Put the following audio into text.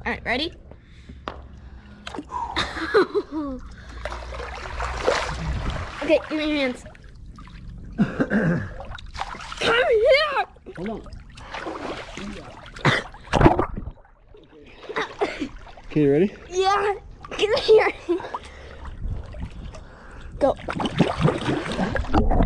right, ready? Okay, give me your hands. Come here! Hold on. Okay, you ready? Yeah, get here. Go.